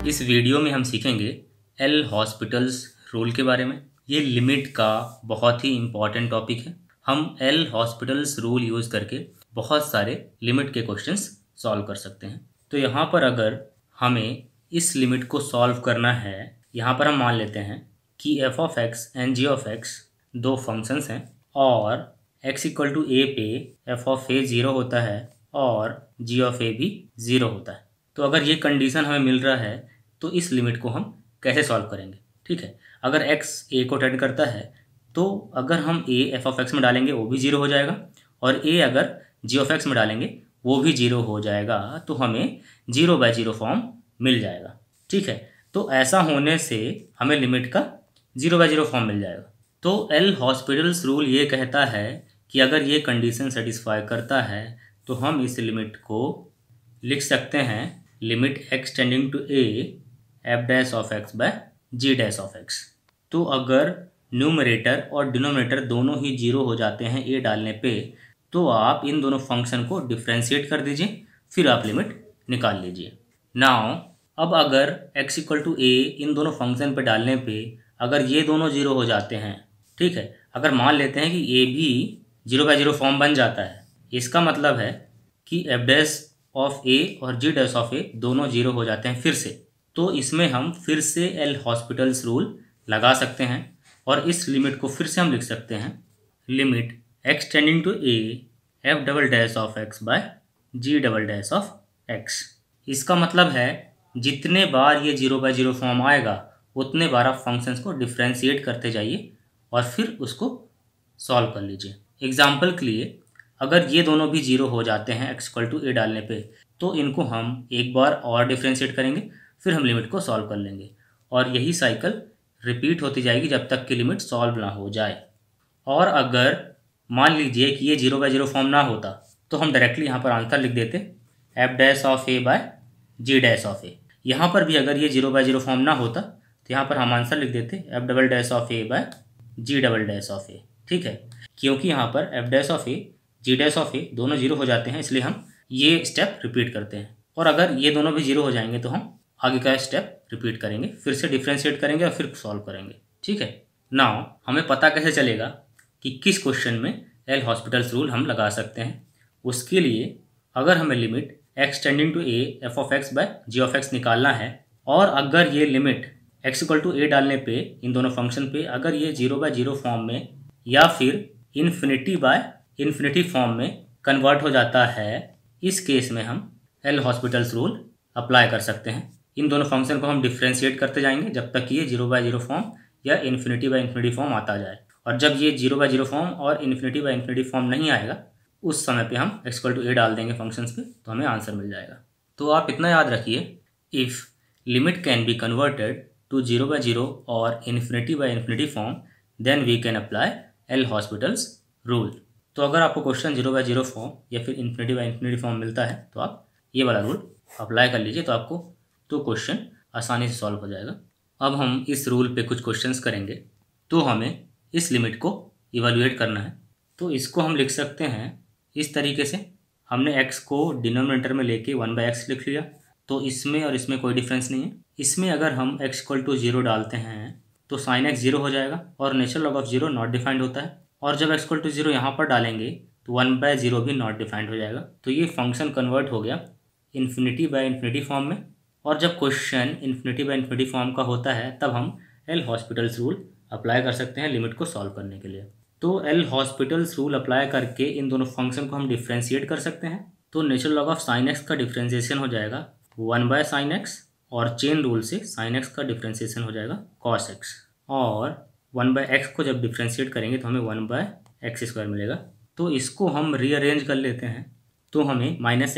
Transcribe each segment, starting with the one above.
इस वीडियो में हम सीखेंगे एल हॉस्पिटल्स रूल के बारे में। ये लिमिट का बहुत ही इम्पॉर्टेंट टॉपिक है। हम एल हॉस्पिटल्स रूल यूज़ करके बहुत सारे लिमिट के क्वेश्चंस सॉल्व कर सकते हैं। तो यहाँ पर अगर हमें इस लिमिट को सॉल्व करना है, यहाँ पर हम मान लेते हैं कि f of x and g of x दो फंक्शंस हैं और x इक्वल टू ए पे एफ ऑफ ए ज़ीरो होता है और जी ऑफ ए भी ज़ीरो होता है। तो अगर ये कंडीशन हमें मिल रहा है तो इस लिमिट को हम कैसे सॉल्व करेंगे। ठीक है, अगर x a को टेंड करता है तो अगर हम a एफ ऑफ एक्स में डालेंगे वो भी ज़ीरो हो जाएगा और a अगर जी ऑफ एक्स में डालेंगे वो भी ज़ीरो हो जाएगा, तो हमें 0/0 फॉर्म मिल जाएगा। ठीक है, तो ऐसा होने से हमें लिमिट का 0/0 फॉर्म मिल जाएगा। तो एल हॉस्पिटल्स रूल ये कहता है कि अगर ये कंडीशन सेटिस्फाई करता है तो हम इस लिमिट को लिख सकते हैं limit x tending to a f dash of x by g dash of x. तो अगर न्यूमरेटर और डिनोमिनेटर दोनों ही जीरो हो जाते हैं a डालने पे, तो आप इन दोनों फंक्शन को डिफ्रेंशिएट कर दीजिए, फिर आप लिमिट निकाल लीजिए। नाउ अब अगर x इक्वल टू a इन दोनों फंक्शन पे डालने पे अगर ये दोनों जीरो हो जाते हैं, ठीक है, अगर मान लेते हैं कि a भी 0/0 फॉर्म बन जाता है, इसका मतलब है कि एफ डैश ऑफ ए और जी डैश ऑफ ए दोनों जीरो हो जाते हैं फिर से। तो इसमें हम फिर से एल हॉस्पिटल्स रूल लगा सकते हैं और इस लिमिट को फिर से हम लिख सकते हैं limit x tending to a f double dash of x by g double dash of x. इसका मतलब है जितने बार ये 0/0 फॉर्म आएगा उतने बार आप फंक्शंस को डिफ्रेंशिएट करते जाइए और फिर उसको सॉल्व कर लीजिए। एग्जाम्पल के लिए अगर ये दोनों भी जीरो हो जाते हैं x इक्वल टू ए डालने पे, तो इनको हम एक बार और डिफ्रेंशिएट करेंगे, फिर हम लिमिट को सॉल्व कर लेंगे और यही साइकिल रिपीट होती जाएगी जब तक कि लिमिट सॉल्व ना हो जाए। और अगर मान लीजिए कि ये 0/0 फॉर्म ना होता तो हम डायरेक्टली यहाँ पर आंसर लिख देते f dash of a by g dash of a. यहाँ पर भी अगर ये 0/0 फॉर्म ना होता तो यहाँ पर हम आंसर लिख देते f double dash of a by g double dash of a. ठीक है, क्योंकि यहाँ पर f dash of a g dash of a दोनों जीरो हो जाते हैं, इसलिए हम ये स्टेप रिपीट करते हैं। और अगर ये दोनों भी जीरो हो जाएंगे तो हम आगे का स्टेप रिपीट करेंगे, फिर से डिफ्रेंशिएट करेंगे और फिर सॉल्व करेंगे। ठीक है, नाउ हमें पता कैसे चलेगा कि किस क्वेश्चन में एल हॉस्पिटल्स रूल हम लगा सकते हैं। उसके लिए अगर हमें limit x tending to a f of x by g of x निकालना है और अगर ये limit x equal to a डालने पे इन दोनों फंक्शन पे अगर ये 0/0 फॉर्म में या फिर इन्फिनिटी बाय इन्फिनिटी फॉर्म में कन्वर्ट हो जाता है, इस केस में हम एल हॉस्पिटल्स रूल अप्लाई कर सकते हैं। इन दोनों फंक्शन को हम डिफ्रेंशिएट करते जाएंगे जब तक कि ये 0/0 फॉर्म या इन्फिनिटी बाय इन्फिनिटी फॉर्म आता जाए, और जब ये 0/0 फॉर्म और इन्फिनिटी बाय इन्फिनिटी फॉर्म नहीं आएगा उस समय पे हम x इक्वल टू a डाल देंगे फंक्शंस पे, तो हमें आंसर मिल जाएगा। तो आप इतना याद रखिए, if limit can be converted to 0/0 और infinity by infinity form then we can apply L hospitals rule. तो अगर आपको क्वेश्चन 0/0 फॉर्म या फिर इन्फिनिटी बाय इन्फिनिटी फॉर्म मिलता है तो आप ये वाला रूल अप्लाई कर लीजिए, तो आपको तो क्वेश्चन आसानी से सॉल्व हो जाएगा। अब हम इस रूल पे कुछ क्वेश्चंस करेंगे, तो हमें इस लिमिट को इवेलुएट करना है। तो इसको हम लिख सकते हैं इस तरीके से, हमने x को डिनोमिनेटर में लेके 1/x लिख लिया, तो इसमें और इसमें कोई डिफरेंस नहीं है। इसमें अगर हम x इक्वल टू 0 डालते हैं तो साइन x 0 हो जाएगा और natural log of 0 not defined होता है, और जब x इक्वल टू 0 यहाँ पर डालेंगे तो 1/0 भी नॉट डिफाइंड हो जाएगा। तो ये फंक्शन कन्वर्ट हो गया इन्फिनिटी बाय इन्फिनिटी फॉर्म में, और जब question infinity by infinity form का होता है तब हम एल हॉस्पिटल्स रूल अप्लाई कर सकते हैं लिमिट को सॉल्व करने के लिए। तो एल हॉस्पिटल्स रूल अप्लाई करके इन दोनों फंक्शन को हम डिफ्रेंशिएट कर सकते हैं। तो natural log of sine x का डिफ्रेंशिएशन हो जाएगा 1/sin x, और चेन रूल से साइन एक्स का डिफ्रेंशिएशन हो जाएगा cos x, और 1/x को जब डिफ्रेंशिएट करेंगे तो हमें 1/x² मिलेगा। तो इसको हम रीअरेंज कर लेते हैं तो हमें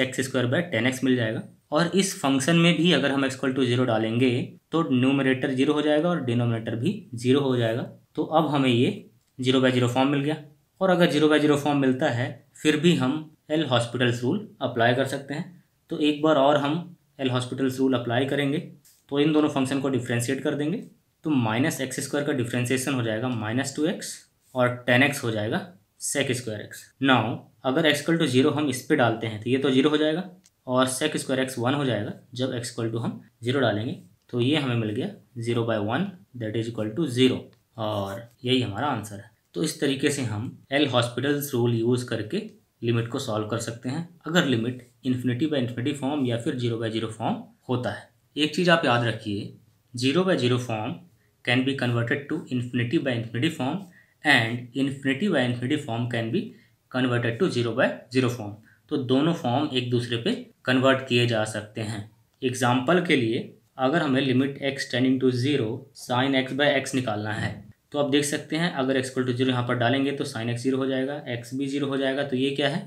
-x²/10x मिल जाएगा, और इस फंक्शन में भी अगर हम x इक्वल टू 0 डालेंगे तो न्यूमरेटर 0 हो जाएगा और डिनोमिनेटर भी 0 हो जाएगा। तो अब हमें ये 0/0 फॉर्म मिल गया, और अगर 0/0 फॉर्म मिलता है फिर भी हम एल हॉस्पिटल्स रूल अप्लाई कर सकते हैं। तो एक बार और हम एल हॉस्पिटल्स रूल अप्लाई करेंगे, तो इन दोनों फंक्शन को डिफ्रेंशिएट कर देंगे, तो -x² का डिफ्रेंशिएशन हो जाएगा -2x और 10x हो जाएगा sec²x। नाउ अगर x इक्वल टू 0 हम इस पे डालते हैं तो ये तो 0 हो जाएगा और sec² x 1 हो जाएगा जब x इक्वल टू हम 0 डालेंगे, तो ये हमें मिल गया 0/1 दैट इज इक्वल टू 0, और यही हमारा आंसर है। तो इस तरीके से हम एल हॉस्पिटल्स रूल यूज़ करके लिमिट को सॉल्व कर सकते हैं अगर लिमिट इन्फिनिटी फॉर्म या फिर 0/0 फॉर्म होता है। एक चीज़ आप याद रखिए, 0/0 form can be converted to infinity form and infinity form can be converted to 0/0 form. तो दोनों फॉर्म एक दूसरे पे कन्वर्ट किए जा सकते हैं। एग्जाम्पल के लिए अगर हमें limit x tending to 0 sine x/x निकालना है, तो आप देख सकते हैं अगर x इक्वल टू 0 यहाँ पर डालेंगे तो साइन x 0 हो जाएगा, x भी 0 हो जाएगा, तो ये क्या है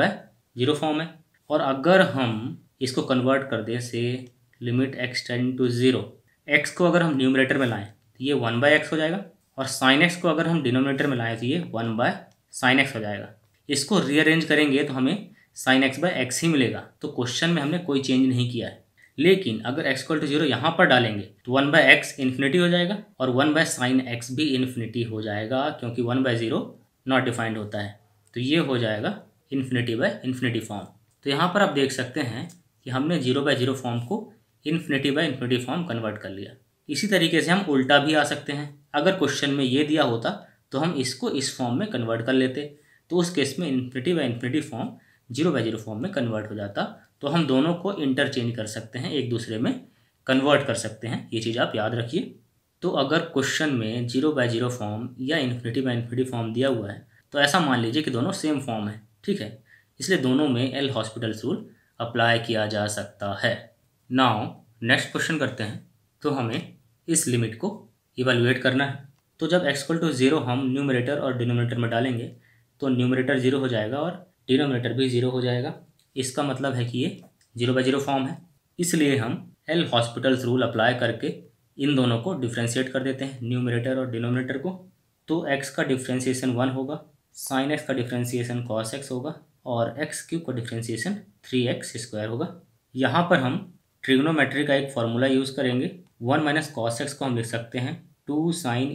0/0 फॉर्म है। और अगर हम इसको कन्वर्ट कर दें से limit x tending to 0, x को अगर हम न्यूमरेटर में लाएं तो ये 1/x हो जाएगा, और साइन x को अगर हम डिनोमिनेटर में लाएं तो ये 1/sin x हो जाएगा। इसको रीअरेंज करेंगे तो हमें साइन x/x ही मिलेगा। तो क्वेश्चन में हमने कोई चेंज नहीं किया है। लेकिन अगर x इक्वल टू 0 यहाँ पर डालेंगे तो 1/x इन्फिनिटी हो जाएगा और 1/sin x भी इन्फिनिटी हो जाएगा, क्योंकि 1/0 नॉट डिफाइंड होता है। तो ये हो जाएगा इन्फिनिटी फॉर्म। तो यहाँ पर आप देख सकते हैं कि हमने 0/0 फॉर्म को इन्फिनिटी फॉर्म कन्वर्ट कर लिया। इसी तरीके से हम उल्टा भी आ सकते हैं। अगर क्वेश्चन में ये दिया होता तो हम इसको इस फॉर्म में कन्वर्ट कर लेते, तो उस केस में इन्फिनिटी फॉर्म 0/0 फॉर्म में कन्वर्ट हो जाता। तो हम दोनों को इंटरचेंज कर सकते हैं, एक दूसरे में कन्वर्ट कर सकते हैं, ये चीज़ आप याद रखिए। तो अगर क्वेश्चन में 0/0 फॉर्म या इन्फिनिटी फॉर्म दिया हुआ है तो ऐसा मान लीजिए कि दोनों सेम फॉर्म है, ठीक है, इसलिए दोनों में एल हॉस्पिटल्स रूल अप्लाई किया जा सकता है। नाउ नेक्स्ट क्वेश्चन करते हैं। तो हमें इस लिमिट को इवेलुएट करना है। तो जब x इक्वल टू 0 हम न्यूमरेटर और डिनोमिनेटर में डालेंगे तो न्यूमरेटर 0 हो जाएगा और डिनोमिनेटर भी 0 हो जाएगा। इसका मतलब है कि ये 0/0 फॉर्म है, इसलिए हम एल हॉस्पिटल्स रूल अप्लाई करके इन दोनों को डिफ्रेंशिएट कर देते हैं, न्यूमरेटर और डिनोमिनेटर को। तो x का डिफ्रेंशिएशन 1 होगा, साइन x का डिफ्रेंशिएशन cos x होगा, और x³ का डिफ्रेंशिएशन 3x² होगा। यहाँ पर हम ट्रिग्नोमेट्री का एक फार्मूला यूज़ करेंगे। 1 - cos x को हम लिख सकते हैं 2 sin²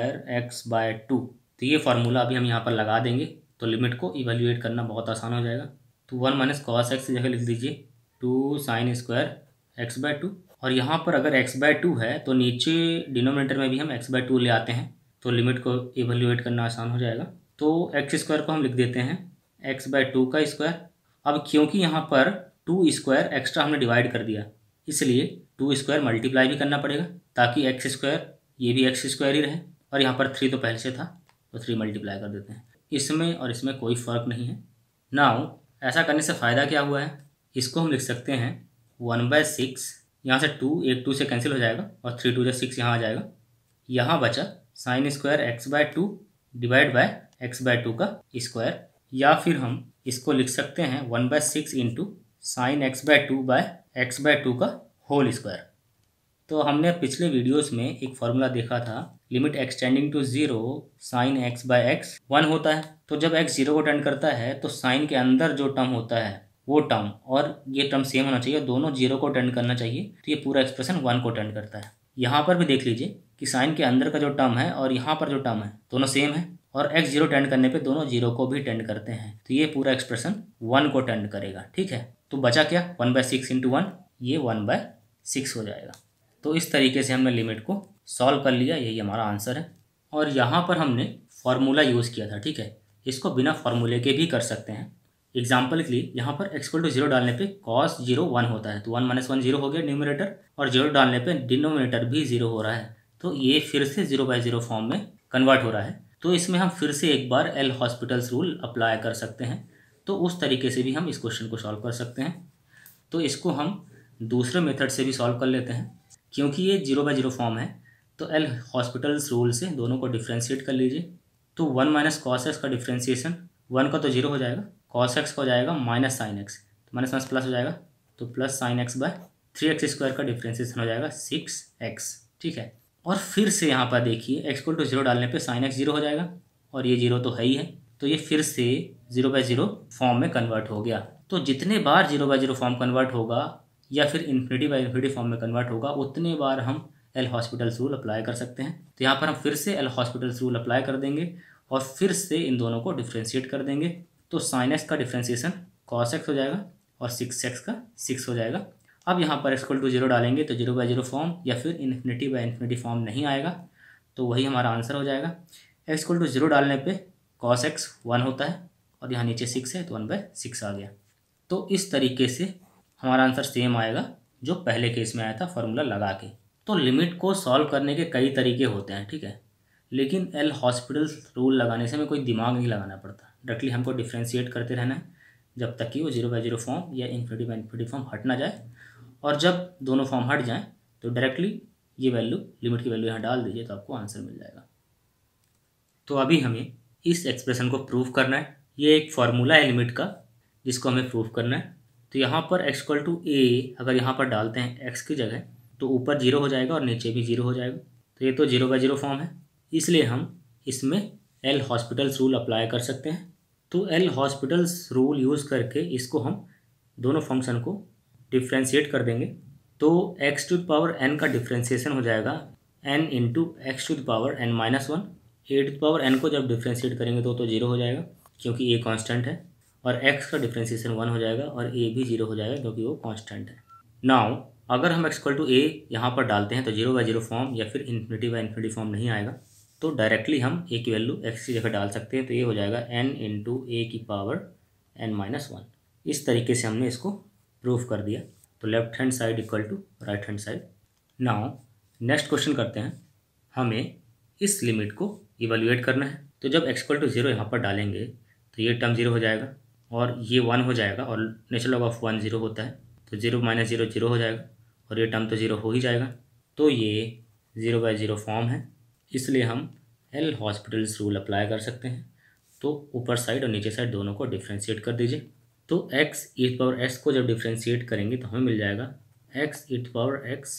x/2। तो ये फार्मूला अभी हम यहाँ पर लगा देंगे, तो लिमिट को इवेल्युएट करना बहुत आसान हो जाएगा। तो 1 - cos x की जगह लिख दीजिए 2 sin² x/2, और यहाँ पर अगर x/2 है तो नीचे डिनोमिनेटर में भी हम x/2 ले आते हैं, तो लिमिट को इवेल्युएट करना आसान हो जाएगा। तो x² को हम लिख देते हैं x/2 का स्क्वायर। अब क्योंकि यहाँ पर 2² एक्स्ट्रा हमने डिवाइड कर दिया, इसलिए 2² मल्टीप्लाई भी करना पड़ेगा, ताकि x² ये भी x² ही रहे, और यहाँ पर 3 तो पहले से था, तो 3 मल्टीप्लाई कर देते हैं। इसमें और इसमें कोई फ़र्क नहीं है। नाउ ऐसा करने से फ़ायदा क्या हुआ है, इसको हम लिख सकते हैं 1/6, यहाँ से 2 एक 2 से कैंसिल हो जाएगा और 3 2 6 यहाँ आ जाएगा। यहाँ बचा sin² x/2 divide by x/2 का स्क्वायर, या फिर हम इसको लिख सकते हैं 1/6 into sin x/2 bye x/2 का होल स्क्वायर। तो हमने पिछले वीडियोस में एक फार्मूला देखा था, limit x tending to 0 sin x/x 1 होता है। तो जब x 0 को टेंड करता है तो साइन के अंदर जो टर्म होता है वो टर्म और ये टर्म सेम होना चाहिए, दोनों 0 को टेंड करना चाहिए, तो ये पूरा एक्सप्रेशन 1 को टेंड करता है। यहाँ पर भी देख लीजिए कि साइन के अंदर का जो टर्म है और यहाँ पर जो टर्म है दोनों सेम है, और x 0 टेंड करने पे दोनों 0 को भी टेंड करते हैं, तो ये पूरा एक्सप्रेशन 1 को टेंड करेगा, ठीक है। तो बचा क्या 1/6 इंटू 1, ये 1/6 हो जाएगा। तो इस तरीके से हमने लिमिट को सॉल्व कर लिया, यही हमारा आंसर है। और यहाँ पर हमने फार्मूला यूज़ किया था, ठीक है, इसको बिना फार्मूले के भी कर सकते हैं। एग्जाम्पल के लिए यहाँ पर x = 0 डालने पे cos 0 1 होता है, तो 1 - 1 0 हो गया न्यूमरेटर, और 0 डालने पे डिनोमिनेटर भी 0 हो रहा है, तो ये फिर से 0/0 फॉर्म में कन्वर्ट हो रहा है। तो इसमें हम फिर से एक बार एल हॉस्पिटल्स रूल अप्लाई कर सकते हैं। तो उस तरीके से भी हम इस क्वेश्चन को सॉल्व कर सकते हैं। तो इसको हम दूसरे मेथड से भी सॉल्व कर लेते हैं। क्योंकि ये 0/0 फॉर्म है तो एल हॉस्पिटल्स रूल से दोनों को डिफ्रेंशिएट कर लीजिए। तो 1 - cos x का डिफ्रेंशिएशन, 1 का तो 0 हो जाएगा, cos x का हो जाएगा -sin x, तो माइनस प्लस हो जाएगा, तो plus sin x bye 3x² का डिफ्रेंशिएशन हो जाएगा 6x, ठीक है। और फिर से यहाँ पर देखिए x = 0 डालने पे sin x 0 हो जाएगा, और ये 0 तो है ही है, तो ये फिर से 0/0 फॉर्म में कन्वर्ट हो गया। तो जितने बार 0/0 फॉर्म कन्वर्ट होगा या फिर इन्फिनिटी फॉर्म में कन्वर्ट होगा, उतने बार हम एल हॉस्पिटल्स रूल अप्लाई कर सकते हैं। तो यहाँ पर हम फिर से एल हॉस्पिटल्स रूल अप्लाई कर देंगे और फिर से इन दोनों को डिफ्रेंशिएट कर देंगे। तो sin x का डिफ्रेंशिएशन cos x हो जाएगा और 6x का 6 हो जाएगा, अब यहाँ पर x = 0 डालेंगे तो 0/0 फॉर्म या फिर इन्फिनिटी फॉर्म नहीं आएगा, तो वही हमारा आंसर हो जाएगा। x = 0 डालने पे cos x 1 होता है और यहाँ नीचे 6 है तो 1/6 आ गया। तो इस तरीके से हमारा आंसर सेम आएगा जो पहले केस में आया था फार्मूला लगा के। तो लिमिट को सॉल्व करने के कई तरीके होते हैं, ठीक है, लेकिन एल हॉस्पिटल्स रूल लगाने से हमें कोई दिमाग नहीं लगाना पड़ता। डायरेक्टली हमको डिफ्रेंशिएट करते रहना है जब तक कि वो 0/0 फॉर्म या इन्फिनिटी फॉर्म हट ना जाए, और जब दोनों फॉर्म हट जाएं तो डायरेक्टली ये वैल्यू, लिमिट की वैल्यू यहाँ डाल दीजिए तो आपको आंसर मिल जाएगा। तो अभी हमें इस एक्सप्रेशन को प्रूव करना है। ये एक फार्मूला है लिमिट का जिसको हमें प्रूव करना है। तो यहाँ पर x = a अगर यहाँ पर डालते हैं x की जगह तो ऊपर 0 हो जाएगा और नीचे भी 0 हो जाएगा। तो ये तो 0/0 फॉर्म है, इसलिए हम इसमें एल हॉस्पिटल्स रूल अप्लाई कर सकते हैं। तो एल हॉस्पिटल्स रूल यूज़ करके इसको हम दोनों फंक्शन को डिफ्रेंशिएट कर देंगे। तो x⁴n का डिफ्रेंशिएशन हो जाएगा n × x⁴n-1। a⁴n को जब डिफ्रेंशिएट करेंगे तो 0 हो जाएगा क्योंकि a कांस्टेंट है, और x का डिफ्रेंशिएशन 1 हो जाएगा और a भी 0 हो जाएगा क्योंकि वो कांस्टेंट है। नाउ अगर हम x = a यहाँ पर डालते हैं तो 0/0 फॉर्म या फिर इन्फिनिटी फॉर्म नहीं आएगा, तो डायरेक्टली हम a की वैल्यू x की जगह डाल सकते हैं। तो ये हो जाएगा n × a⁻n-1। इस तरीके से हमने इसको प्रूफ कर दिया। तो left hand side equal to right hand side. Now next question करते हैं। हमें इस लिमिट को इवेल्युएट करना है। तो जब x = 0 यहाँ पर डालेंगे तो ये टर्म 0 हो जाएगा और ये 1 हो जाएगा, और नेचुरल लॉग ऑफ 1 0 होता है, तो 0 - 0 0 हो जाएगा और ये टर्म तो 0 हो ही जाएगा। तो ये 0/0 फॉर्म है, इसलिए हम एल हॉस्पिटल्स रूल अप्लाई कर सकते हैं। तो ऊपर साइड और नीचे साइड दोनों को डिफ्रेंशिएट कर दीजिए। तो x को जब डिफ्रेंशिएट करेंगे तो हमें मिल जाएगा x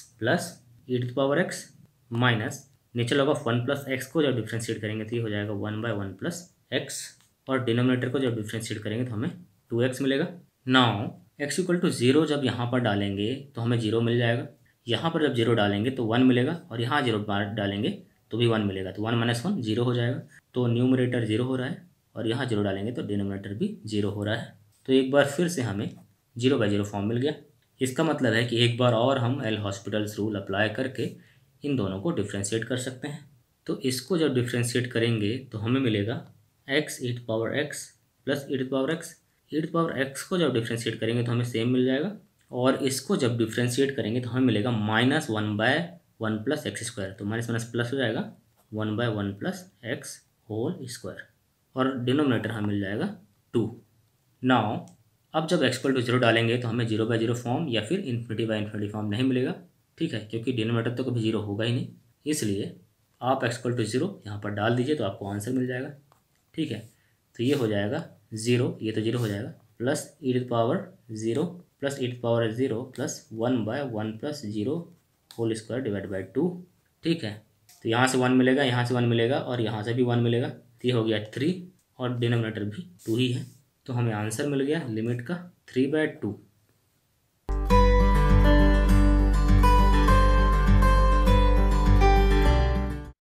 + e⁻x minus natural log of 1 + x को जब डिफ्रेंशिएट करेंगे तो ये हो जाएगा 1/1 + x, और डिनोमिनेटर को जब डिफ्रेंशिएट करेंगे तो हमें 2x मिलेगा। नाउ x = 0 जब यहाँ पर डालेंगे तो हमें 0 मिल जाएगा। यहाँ पर जब 0 डालेंगे तो 1 मिलेगा, और यहाँ 0 डालेंगे तो भी 1 मिलेगा। तो 1 - 1 0 हो जाएगा। तो न्यूमरेटर 0 हो रहा है और यहाँ 0 डालेंगे तो डिनोमिनेटर भी 0 हो रहा है। तो एक बार फिर से हमें 0/0 फॉर्म मिल गया। इसका मतलब है कि एक बार और हम एल हॉस्पिटल्स रूल अप्लाई करके इन दोनों को डिफ्रेंशिएट कर सकते हैं। तो इसको जब डिफ्रेंशिएट करेंगे तो हमें मिलेगा x⁴x + e⁻x को जब डिफ्रेंशिएट करेंगे तो हमें सेम मिल जाएगा, और इसको जब डिफ्रेंशिएट करेंगे तो हमें मिलेगा -1/1 + x²। तो माइनस माइनस प्लस हो जाएगा 1/1 + x², और डिनोमिनेटर हमें मिल जाएगा 2। नाउ अब जब x = 0 डालेंगे तो हमें 0/0 फॉर्म या फिर इन्फिनिटी फॉर्म नहीं मिलेगा, ठीक है, क्योंकि डिनोमिनेटर तो कभी 0 होगा ही नहीं। इसलिए आप x = 0 यहाँ पर डाल दीजिए तो आपको आंसर मिल जाएगा, ठीक है। तो ये हो जाएगा 0, ये तो 0 हो जाएगा, प्लस e⁻0 + e⁻0 + 1/1 + 0² 2, ठीक है। तो यहाँ से 1 मिलेगा, यहाँ से 1 मिलेगा और यहाँ से भी 1 मिलेगा। तो ये हो गया 3 और डिनोमिनेटर भी 2 ही है। तो हमें आंसर मिल गया लिमिट का 3/2।